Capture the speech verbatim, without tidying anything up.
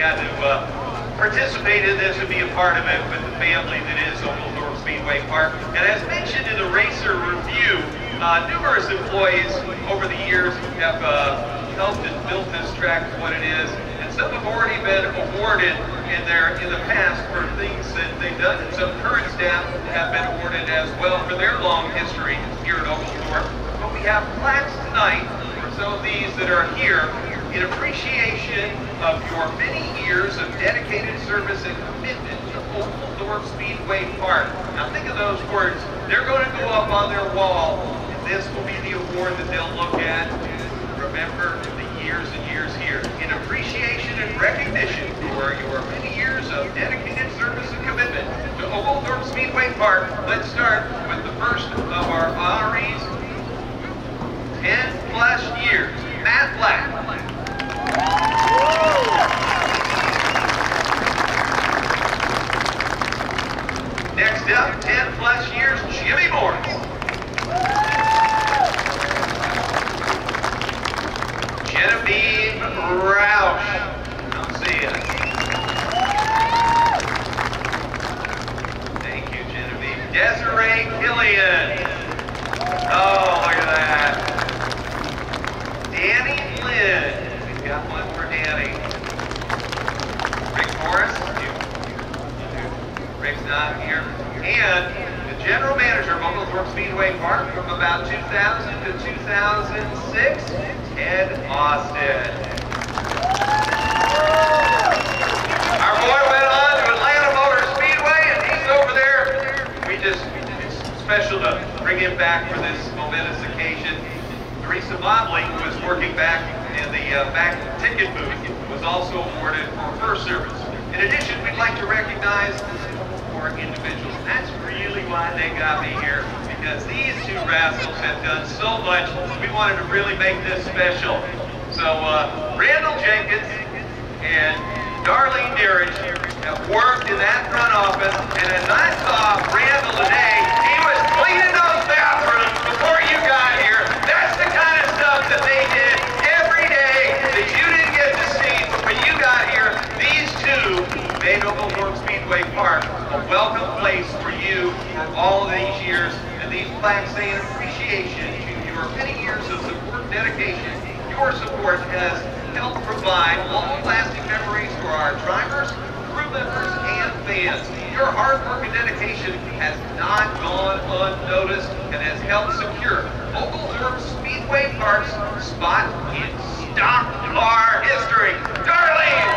had to uh, participate in this and be a part of it with the family that is Oglethorpe Speedway Park. And as mentioned in the Racer Review, uh, numerous employees over the years have uh, helped and built this track to what it is. And some have already been awarded in their in the past for things that they've done. And some current staff have been awarded as well for their long history here at Oglethorpe. But we have plaques tonight for some of these that are here in appreciation of your many years of dedicated service and commitment to Oglethorpe Speedway Park. Now think of those words. They're going to go up on their wall, and this will be the award that they'll look at. Remember the years and years here. In appreciation and recognition for your many years of dedicated service and commitment to Oglethorpe Speedway Park, let's start with the first of our honorees. ten plus years. Matt Black. Next up, ten plus years, Jimmy Morris. Genevieve Roush. Come see us. Thank you, Genevieve. Desiree Killian. Oh, look at that. Danny Lynn. We've got one for Danny. Rick Morris. Rick's not here. And the general manager of Oglethorpe Speedway Park from about two thousand to two thousand six, Ted Austin. Our boy went on to Atlanta Motor Speedway, and he's over there. We just, it's special to bring him back for this momentous occasion. Teresa Mobley, who was working back in the uh, back ticket booth, was also awarded for her service. In addition, we'd like to recognize four individuals. That's really why they got me here, because these two rascals have done so much. We wanted to really make this special. So uh, Randall Jenkins and Darlene Deerage have worked in that front office, and as I saw Randall today, he was cleaning those bathrooms before you got here. That's the kind of stuff that they did every day that you didn't get to see, but when you got here, these two made Oglethorpe Speedway Park a welcome place for you for all of these years, and these plaques say in appreciation to your many years of support and dedication. Your support has helped provide long-lasting memories for our drivers, crew members, and fans. Your hard work and dedication has not gone unnoticed and has helped secure Oglethorpe Speedway Park's spot in stock car history. Darlene!